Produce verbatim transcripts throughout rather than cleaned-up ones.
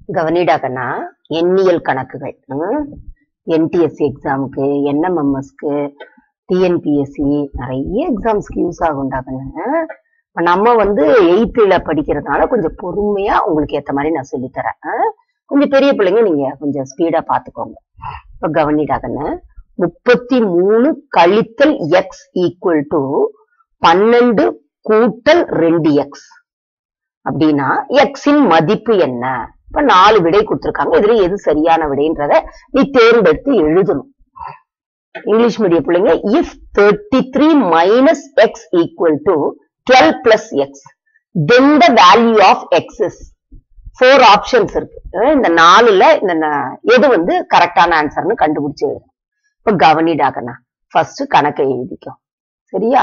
கவனிடா கண்ணா, எண்ணியல் கணக்குகள் என்டிஎஸ்சி எக்ஸாமுக்கு, என்எம்எம்எஸ்க்கு, டிஎன்பிஎஸ்சி நிறைய எக்ஸாம்ஸ்க்கு யூஸ் ஆகும்டா கண்ணு. நம்ம வந்து எயித்துல படிக்கிறதுனால கொஞ்சம் பொறுமையா உங்களுக்கு ஏத்த மாதிரி நான் சொல்லி தரேன். கொஞ்சம் பெரிய பிள்ளைங்க நீங்க கொஞ்சம் ஸ்பீடா பாத்துக்கோங்க. இப்ப கவனிடா கண்ணு, முப்பத்தி மூணு கழித்தல் எக்ஸ் ஈக்குவல் டு பன்னெண்டு கூட்டல் ரெண்டு எக்ஸ் அப்படின்னா எக்ஸின் மதிப்பு என்ன? இப்ப நாலு விடை கொடுத்திருக்காங்க. இதுல எது சரியான விடைன்றத நீ தேர்ந்தெடுத்து எழுதணும். இங்கிலீஷ் மீடியம் பிள்ளைங்க, if thirty-three minus x equal to twelve plus x, then the value of x is four options இருக்கு. இந்த நாலுல இந்த எது வந்து கரெக்டான ஆன்சர்னு கண்டுபிடிச்சு எழுதணும். இப்ப கவனிடாகண்ணா, ஃபர்ஸ்ட் கணக்கை எழுதிக்கோ. சரியா?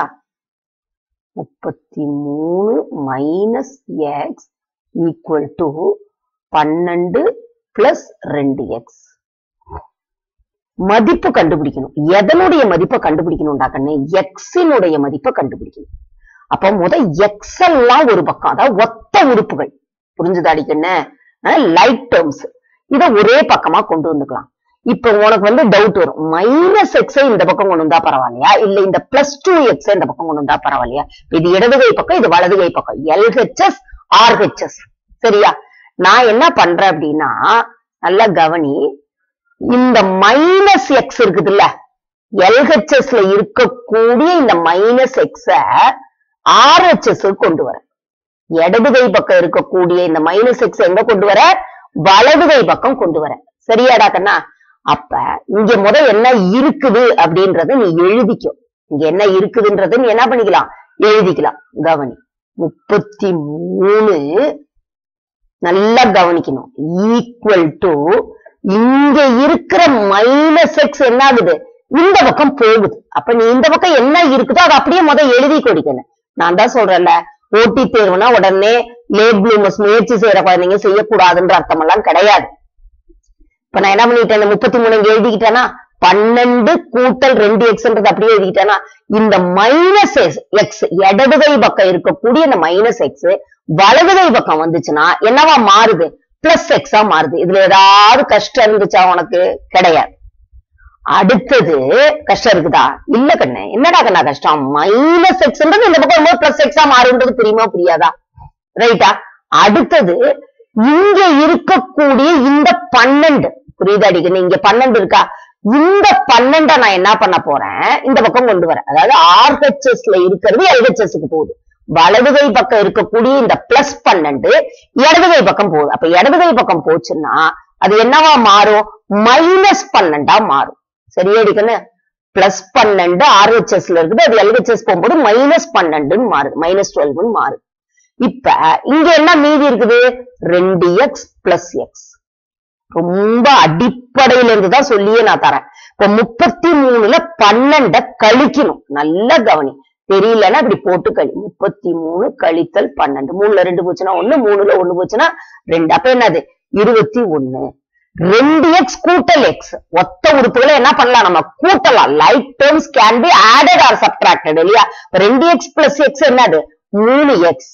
முப்பத்தி மூணு மைனஸ் எக்ஸ் ஈக்குவல் டு பன்னெண்டு பிளஸ் ரெண்டு எக்ஸ். மதிப்பு கண்டுபிடிக்கணும். எதனுடைய மதிப்பை கண்டுபிடிக்கணும்டா கண்ணு? எக்ஸினுடைய மதிப்பை கண்டுபிடிக்கணும். அப்ப முத எக்ஸ் எல்லாம் ஒரு பக்கம், அதாவது ஒத்த உறுப்புகள். புரிஞ்சுதாடி கண்ணு? லைக் டேர்ம்ஸ் இத ஒரே பக்கமா கொண்டு வந்துக்கலாம். இப்ப உனக்கு வந்து டவுட் வரும், மைனஸ் எக்ஸ் இந்த பக்கம் கொண்டு வந்தா பரவாயில்லையா, இல்ல இந்த பிளஸ் டூ எக்ஸ் இந்த பக்கம் கொண்டு வந்தா பரவாயில்லையா? இது இடதுகை பக்கம், இது வலதுகை பக்கம், எல்ஹெச்எஸ் ஆர்ஹெச்எஸ். சரியா? நான் என்ன பண்றேன் அப்படின்னா, நல்லா கவனி, இந்த மைனஸ் எக்ஸ் இருக்குதுல்ல, எல்ஹெச்எஸ்ல இருக்கக்கூடிய இந்த மைனஸ் எக்ஸ ஆர்ஹெச்எஸ் கொண்டு வர, இடதுகை பக்கம் இருக்கக்கூடிய இந்த மைனஸ் எக்ஸ் எங்க கொண்டு வர? வலதுகை பக்கம் கொண்டு வர. சரியாடா கண்ணா? அப்ப இங்க முத என்ன இருக்குது அப்படின்றத நீ எழுதிக்கோ. இங்க என்ன இருக்குதுன்றது நீ என்ன பண்ணிக்கலாம்? எழுதிக்கலாம். கவனி, முப்பத்தி மூணு நல்லா கவனிக்கணும், ஈக்குவல் டு இங்க இருக்கிற மைனஸ் எக்ஸ் என்ன ஆகுது? இந்த பக்கம் போகுது. அப்ப நீ இந்த பக்கம் என்ன இருக்குதோ அதை அப்படியே முத எழுதி கொடுக்கணும். நான் தான் சொல்றேன்ல, போட்டி தேர்வுனா உடனே லேட் ப்ளூமர்ஸ் முயற்சி செய்யற குழந்தைங்க செய்யக்கூடாதுன்ற அர்த்தம் எல்லாம் கிடையாது. இப்ப நான் என்ன பண்ணிட்டேன்? முப்பத்தி மூணு இங்க எழுதிக்கிட்டேன்னா, பன்னெண்டு கூட்டல் ரெண்டு எக்ஸ்ன்றது அப்படியே எழுதிக்கிட்டேன்னா, இந்த மைனஸ் எக்ஸ் இடதுகை பக்கம் இருக்கக்கூடிய இந்த மைனஸ் எக்ஸ் வலதுகை பக்கம் வந்துச்சுன்னா என்னவா மாறுது? பிளஸ் எக்ஸா மாறுது. இதுல ஏதாவது கஷ்டம் இருந்துச்சா உனக்கு? கிடையாது. அடுத்தது கஷ்டம் இருக்குதா? இல்ல கண்ணு. என்னடா கண்ணா கஷ்டம்? மைனஸ் எக்ஸ்ன்றது இந்த பக்கம் பிளஸ் எக்ஸா மாறுன்றது புரியுமா புரியாதா? ரைட்டா? அடுத்தது இங்க இருக்கக்கூடிய இந்த பன்னெண்டு, புரியுதா அடிக்கணும்? இங்க பன்னெண்டு இருக்கா? இந்த பன்னெண்ட நான் என்ன பண்ண போறேன்? இந்த பக்கம் கொண்டு வரேன். அதாவது ஆர்ஹெச்எஸ்ல இருக்கிறது எல்ஹெச்எஸ்க்கு போகுது. வலதுகை பக்கம் இருக்கக்கூடிய இந்த பிளஸ் பன்னெண்டு இடதுகை பக்கம் போகுது. அப்ப இடதுகை பக்கம் போச்சுன்னா அது என்னவா மாறும்? மைனஸ் பன்னெண்டா மாறும். சரியா அடிக்கணும்? பிளஸ் பன்னெண்டு ஆர்ஹெச்எஸ்ல இருக்குது, அது எல்ஹெச்எஸ் போகும்போது மைனஸ் பன்னெண்டுன்னு மாறுது, மைனஸ் டுவெல்வ்னு மாறுது. இப்ப இங்க என்ன மீதி இருக்குது? ரெண்டு எக்ஸ் பிளஸ் எக்ஸ். ரொம்ப அடிப்படையில இருந்துதான் சொல்லியே நான் தரேன். இப்ப முப்பத்தி மூணுல பன்னெண்ட கழிக்கணும். நல்லா கவனி, தெரியலன்னா இப்படி போட்டு கழி. முப்பத்தி மூணு கழித்தல் பன்னெண்டு, மூணுல ரெண்டு போச்சுன்னா ஒண்ணு, மூணுல ஒண்ணு போச்சுன்னா ரெண்டு. அப்ப என்னது? இருபத்தி ஒண்ணு. ரெண்டு எக்ஸ் கூட்டல் எக்ஸ், ஒத்த உறுப்புகளை என்ன பண்ணலாம்? நம்ம கூட்டலாம். Like terms can be added or subtracted இல்லையா? ரெண்டு எக்ஸ் பிளஸ் எக்ஸ் என்னது? மூணு எக்ஸ்.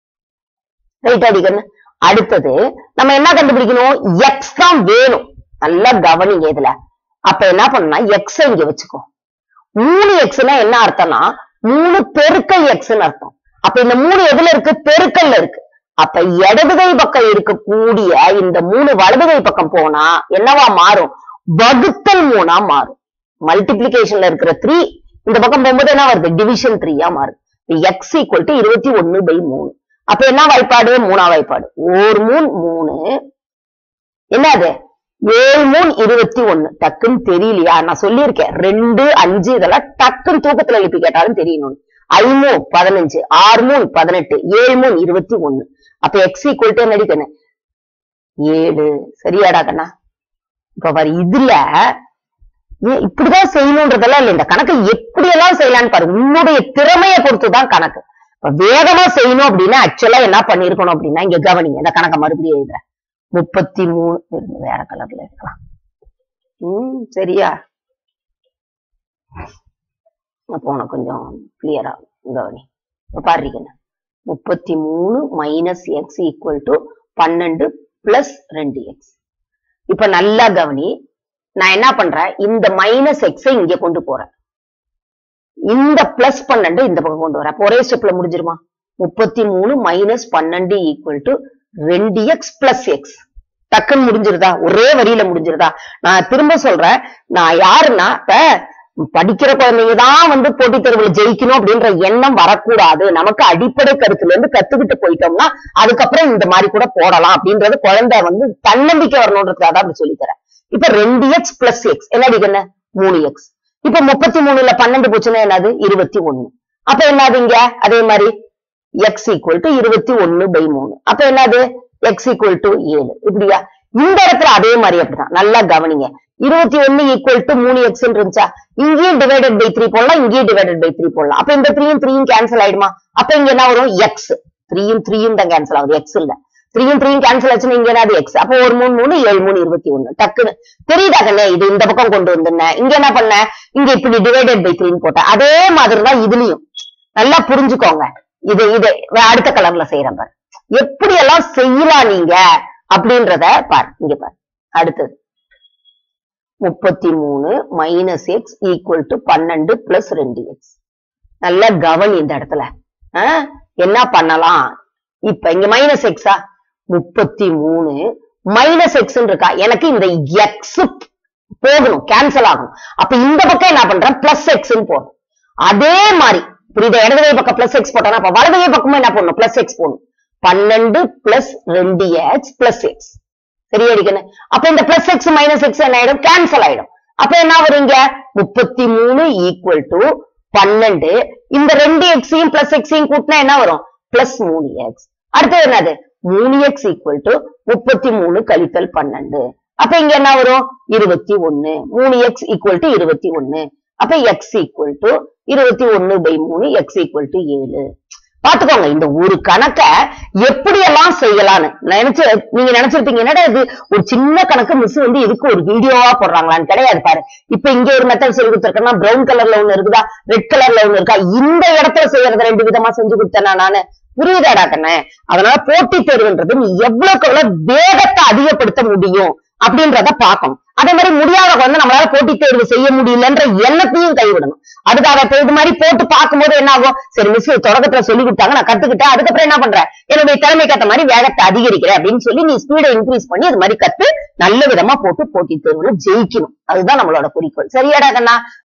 ரைட் அடிக்கணும். அடுத்தது நம்ம என்ன கண்டுபிடிக்கணும்? எக்ஸ் தான் வேணும். நல்லா கவனிங்க இதுல. அப்ப என்ன பண்ணா, எக்ஸ் இங்க வச்சுக்கோ. மூணு எக்ஸ்னா என்ன அர்த்தம்னா, மூணு பெருக்கல் எக்ஸ்ன்னு அர்த்தம். அப்ப இந்த மூணு எதுல இருக்கு? பெருக்கல்ல இருக்கு. அப்ப இடதுகை பக்கம் இருக்கக்கூடிய இந்த மூணு வலதுகை பக்கம் போனா என்னவா மாறும்? வகுத்தல் மூணா மாறும். மல்டிபிளிகேஷன்ல இருக்கிற த்ரீ இந்த பக்கம் போகும்போது என்ன வருது? டிவிஷன் த்ரீயா மாறும். எக்ஸ் ஈக்குவல் டு இருபத்தி ஒண்ணு பை மூணு. அப்ப என்ன வாய்ப்பாடு? மூணா வாய்ப்பாடு. ஒரு மூணு மூணு, என்னது? ஏழு மூணு இருபத்தி ஒண்ணு. டக்குன்னு தெரியலையா? நான் சொல்லியிருக்கேன், ரெண்டு அஞ்சு இதெல்லாம் டக்குன்னு தூக்கத்துல எழுப்பி கேட்டாலும் தெரியணும். ஐமூ பதினஞ்சு, ஆறு மூணு பதினெட்டு, ஏழு மூணு இருபத்தி ஒண்ணு. அப்ப எக்ஸ் ஈக்குவல் டு என்ன அடிக்கணும்? ஏழு. சரியாடா கண்ணா? இப்ப வர இதுல இப்படிதான் செய்யணும்ன்றதெல்லாம் இல்ல. இந்த கணக்கு எப்படி எல்லாம் செய்யலான்னு பாரு. உன்னுடைய திறமையை பொறுத்துதான் கணக்கு. வேகமா செய்யணும் அப்படின்னா ஆக்சுவலா என்ன பண்ணிருக்கணும் அப்படின்னா, இங்க கவனிங்க, இந்த கணக்கை மறுபடியும் எழுதுறேன். முப்பத்தி மூணு வேற கலர்ல இருக்கலாம். உம் சரியா? அப்போ உனக்கு கொஞ்சம் கிளியரா கவனி. பாருங்க, முப்பத்தி மூணு மைனஸ் எக்ஸ் ஈக்குவல் டு பன்னெண்டு பிளஸ் ரெண்டு எக்ஸ். இப்ப நல்லா கவனி, நான் என்ன பண்றேன், இந்த மைனஸ் எக்ஸை இங்க கொண்டு போறேன், இந்த பிளஸ் பன்னெண்டு இந்த பக்கம் கொண்டு வரேன். ஒரே ஸ்டெப்ல முடிஞ்சிருமா? முப்பத்தி மூணு மைனஸ் பன்னெண்டு ஈக்குவல் டு ரெண்டு எக்ஸ் பிளஸ் எக்ஸ். டக்குன்னு முடிஞ்சிருதா? ஒரே வரியில முடிஞ்சிருதா? நான் திரும்ப சொல்றேன், நான் யாருன்னா படிக்கிற குழந்தைங்க தான் வந்து போட்டித் தேர்வுல ஜெயிக்கணும் அப்படின்ற எண்ணம் வரக்கூடாது. நமக்கு அடிப்படை கருத்துல இருந்து கத்துக்கிட்டு போயிட்டோம்னா அதுக்கப்புறம் இந்த மாதிரி கூட போடலாம் அப்படின்றது குழந்தை வந்து தன்னம்பிக்கை வரணும்ன்றதுக்காக தான் அப்படி சொல்லித்தரேன். இப்ப ரெண்டு எக்ஸ் பிளஸ் எக்ஸ் என்னடி என்ன? மூணு எக்ஸ். இப்ப முப்பத்தி மூணுல பன்னெண்டு போச்சுன்னா என்னது? இருபத்தி ஒண்ணு. அப்ப என்னது இங்க? அதே மாதிரி எக்ஸ் ஈக்குவல் டு இருபத்தி ஒண்ணு பை மூணு. அப்ப என்னது? எக்ஸ் ஈக்குவல் டு ஏழு. இப்படியா? இந்த இடத்துல அதே மாதிரி அப்படிதான். நல்லா கவனிங்க, இருபத்தி ஒண்ணு ஈக்குவல் டு மூணு எக்ஸ் இருந்துச்சா, இங்கேயும் டிவைடட் பை த்ரீ போடலாம், இங்கேயும் டிவைடட் பை த்ரீ போடலாம். அப்ப இந்த த்ரீயும் த்ரீயும் கேன்சல் ஆயிடுமா? அப்ப இங்க என்ன வரும்? எக்ஸ். த்ரீயும் த்ரீயும் தான் கேன்சல் ஆகுது, எக்ஸ் இல்ல. த்ரீயும் த்ரீயும் கேன்சல் ஆச்சுன்னா இங்க என்னது? எக்ஸ். அப்போ ஒரு மூணு மூணு ஏழு மூணு இருபத்தி ஒண்ணு. டக்குன்னு தெரியுதா கண்ணே? இது இந்த பக்கம் கொண்டு வந்துருந்தேன், இங்க என்ன பண்ண, இங்க இப்படி டிவைடட் பை த்ரீன்னு போட்டேன். அதே மாதிரிதான் இதுலயும். நல்லா புரிஞ்சுக்கோங்க. இது இது அடுத்த கலர்ல செய்யறேன் பாரு, எப்படி எல்லாம் செய்யலாம் நீங்க அப்படின்றத பாரு. இங்க பாரு, அடுத்தது முப்பத்தி மூணு மைனஸ் எக்ஸ் ஈக்குவல் டு பன்னெண்டு பிளஸ் ரெண்டு எக்ஸ். நல்லா கவனி இந்த இடத்துல என்ன பண்ணலாம். இப்ப இங்க மைனஸ் எக்ஸா, முப்பத்தி மூணு மைனஸ் எக்ஸ் இருக்கா, எனக்கு இந்த எக்ஸ் போகணும், கேன்சல் ஆகணும். அப்ப இந்த பக்கம் என்ன பண்றேன்? பிளஸ் எக்ஸ் போடணும். அதே மாதிரி புரியுதா? இடதுகை பக்கம் பிளஸ் எக்ஸ் போட்டோம்னா அப்ப வலதுகை பக்கமும் என்ன பண்ணணும்? பிளஸ் எக்ஸ் போடணும். பன்னெண்டு பிளஸ் ரெண்டு எக்ஸ் பிளஸ் எக்ஸ். சரியா அடிக்கணும்? அப்ப இந்த பிளஸ் எக்ஸ் மைனஸ் எக்ஸ் என்ன ஆயிடும்? கேன்சல் ஆயிடும். அப்ப என்ன வருங்க? முப்பத்தி மூணு ஈக்குவல் டு பன்னெண்டு. இந்த ரெண்டு எக்ஸையும் பிளஸ் எக்ஸையும் கூட்டினா என்ன வரும்? பிளஸ் மூணு எக்ஸ். அடுத்தது என்னது? மூணு எக்ஸ் ஈக்குவல் டு முப்பத்தி மூணு கழித்தல் பன்னெண்டு. அப்ப இங்க என்ன வரும்? இருபத்தி ஒண்ணு. மூணு எக்ஸ் ஈக்குவல் டு இருபத்தி ஒண்ணு. அப்ப எக்ஸ் ஈக்குவல் டு இருபத்தி ஒண்ணு பை மூணு, எக்ஸ் ஈக்குவல் டு ஏழு. பாத்துக்கோங்க, இந்த ஒரு கணக்க எப்படி எல்லாம் செய்யலாம்னு நினைச்சு நீங்க நினைச்சிருப்பீங்க, என்னடா இது ஒரு சின்ன கணக்கு மிஸ் வந்து இதுக்கு ஒரு வீடியோவா போடுறாங்களான்னு. கிடையாது பாரு. இப்ப இங்க ஒரு மெத்தட் சொல்லி கொடுத்துருக்கேன்னா பிரவுன் கலர்ல ஒண்ணு இருக்குதா, ரெட் கலர்ல ஒண்ணு இருக்கா, இந்த இடத்துல செய்யறத ரெண்டு விதமா செஞ்சு கொடுத்தேனா நானு. புரியுதாடா கண்ணே? அதனால போட்டித் தேர்வுன்றது நீ எவ்வளவுக்கு எவ்வளவு வேகத்தை அதிகப்படுத்த முடியும் அப்படின்றத பார்க்கணும். அதே மாதிரி முடியாத வந்து நம்மளால போட்டித் தேர்வு செய்ய முடியலன்ற எண்ணத்தையும் கைவிடணும். அதுக்காக இது மாதிரி போட்டு பார்க்கும்போது என்ன ஆகும்? சரி மிஸ் தொடக்கத்துல சொல்லி கொடுத்தாங்க, நான் கத்துக்கிட்டேன், அதுக்கப்புறம் என்ன பண்றேன், என்னுடைய திறமைக்கு ஏற்ற மாதிரி வேகத்தை அதிகரிக்கிறேன் அப்படின்னு சொல்லி நீ ஸ்பீடை இன்க்ரீஸ் பண்ணி அது மாதிரி கத்து நல்ல விதமா போட்டு போட்டித் தேர்வுல ஜெயிக்கணும். அதுதான் நம்மளோட குறிக்கோள். சரியாடா கண்ணா?